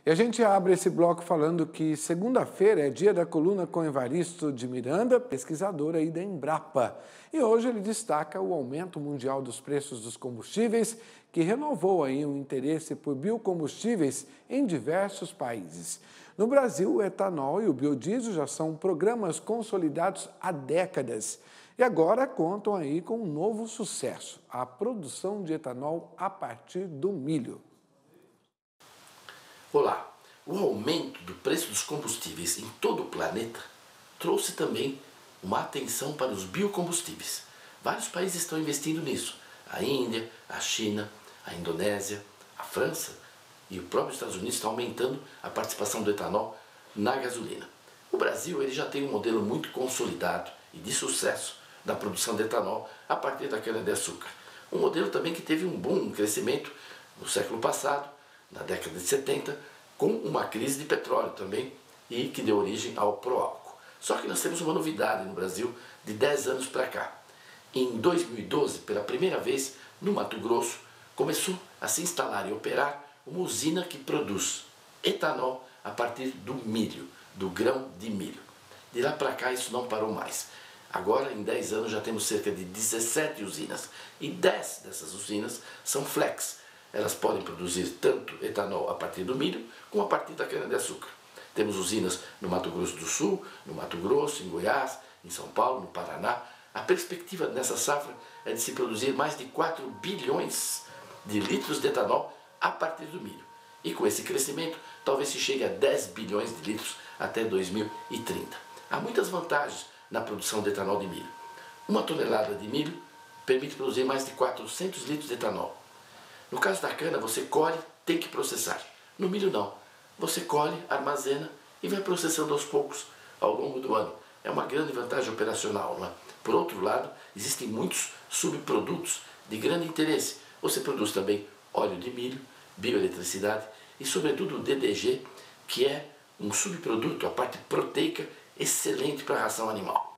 E a gente abre esse bloco falando que segunda-feira é dia da coluna com Evaristo de Miranda, pesquisador aí da Embrapa. E hoje ele destaca o aumento mundial dos preços dos combustíveis, que renovou aí o interesse por biocombustíveis em diversos países. No Brasil, o etanol e o biodiesel já são programas consolidados há décadas. E agora contam aí com um novo sucesso, a produção de etanol a partir do milho. Olá, o aumento do preço dos combustíveis em todo o planeta trouxe também uma atenção para os biocombustíveis. Vários países estão investindo nisso. A Índia, a China, a Indonésia, a França e o próprio Estados Unidos estão aumentando a participação do etanol na gasolina. O Brasil ele já tem um modelo muito consolidado e de sucesso da produção de etanol a partir da cana-de-açúcar. Um modelo também que teve um bom crescimento no século passado, na década de 70, com uma crise de petróleo também e que deu origem ao proálcool. Só que nós temos uma novidade no Brasil de 10 anos para cá. Em 2012, pela primeira vez, no Mato Grosso, começou a se instalar e operar uma usina que produz etanol a partir do milho, do grão de milho. De lá para cá isso não parou mais. Agora, em 10 anos, já temos cerca de 17 usinas e 10 dessas usinas são flex. Elas podem produzir tanto etanol a partir do milho como a partir da cana-de-açúcar. Temos usinas no Mato Grosso do Sul, no Mato Grosso, em Goiás, em São Paulo, no Paraná. A perspectiva nessa safra é de se produzir mais de 4 bilhões de litros de etanol a partir do milho. E com esse crescimento, talvez se chegue a 10 bilhões de litros até 2030. Há muitas vantagens na produção de etanol de milho. Uma tonelada de milho permite produzir mais de 400 litros de etanol. No caso da cana, você colhe, tem que processar. No milho não. Você colhe, armazena e vai processando aos poucos ao longo do ano. É uma grande vantagem operacional, não é? Por outro lado, existem muitos subprodutos de grande interesse. Você produz também óleo de milho, bioeletricidade e, sobretudo, o DDG, que é um subproduto, a parte proteica, excelente para a ração animal.